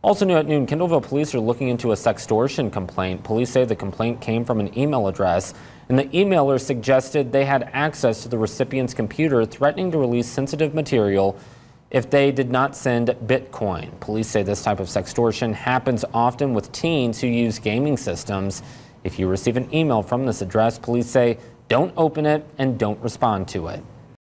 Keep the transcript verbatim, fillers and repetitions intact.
Also new at noon, Kendallville police are looking into a sextortion complaint. Police say the complaint came from an email address, and the emailer suggested they had access to the recipient's computer, threatening to release sensitive material if they did not send Bitcoin. Police say this type of sextortion happens often with teens who use gaming systems. If you receive an email from this address, police say don't open it and don't respond to it.